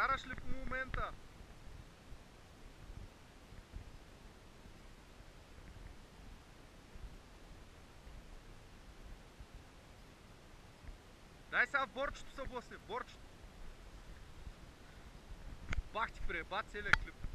Караш ли в момента? Дай сега в борчето се блъсни, в борчето. Бах ти прееба целия клип.